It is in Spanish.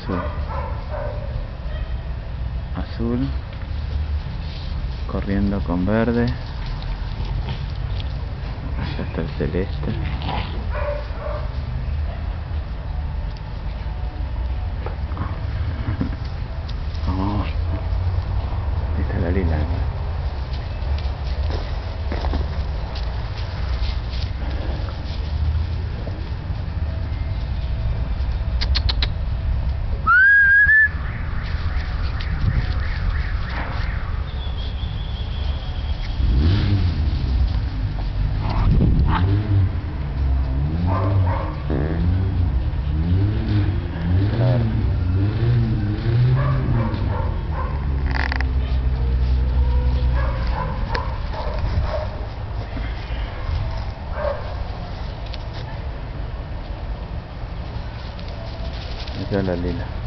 azul. Azul corriendo con verde. Allá está el celeste. Oh, ahí está la lila. Ya la lila.